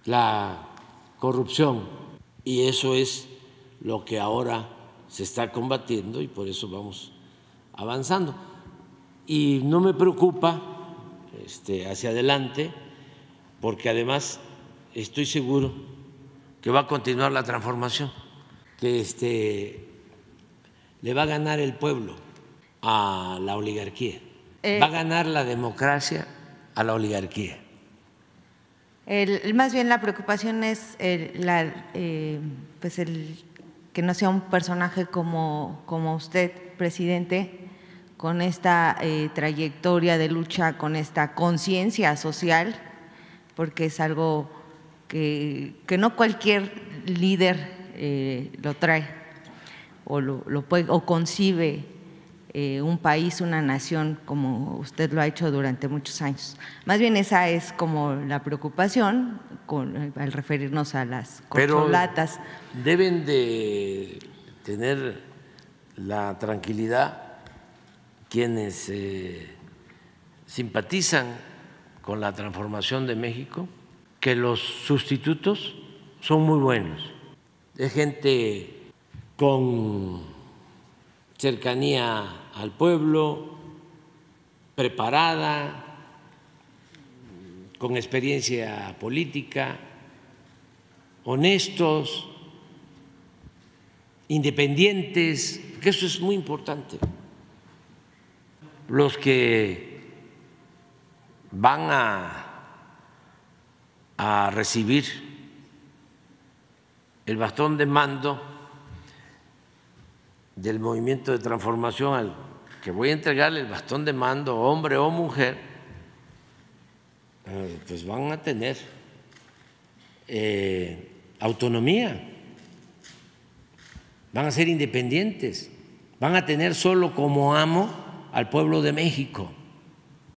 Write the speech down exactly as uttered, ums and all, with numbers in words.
la corrupción, y eso es lo que ahora se está combatiendo y por eso vamos avanzando. Y no me preocupa este, hacia adelante, porque además estoy seguro que va a continuar la transformación, que este, le va a ganar el pueblo a la oligarquía, eh, va a ganar la democracia a la oligarquía. El, más bien la preocupación es el, la, eh, pues el, que no sea un personaje como, como usted, presidente, con esta eh, trayectoria de lucha, con esta conciencia social, porque es algo que, que no cualquier líder eh, lo trae o, lo, lo puede, o concibe eh, un país, una nación, como usted lo ha hecho durante muchos años. Más bien esa es como la preocupación con, al referirnos a las corcholatas. Pero deben de tener la tranquilidad quienes eh, simpatizan con la transformación de México, que los sustitutos son muy buenos. Es gente con cercanía al pueblo, preparada, con experiencia política, honestos, independientes, que eso es muy importante. Los que van a, a recibir el bastón de mando del movimiento de transformación, al que voy a entregarle el bastón de mando, hombre o mujer, pues van a tener eh, autonomía, van a ser independientes, van a tener solo como amo al pueblo de México.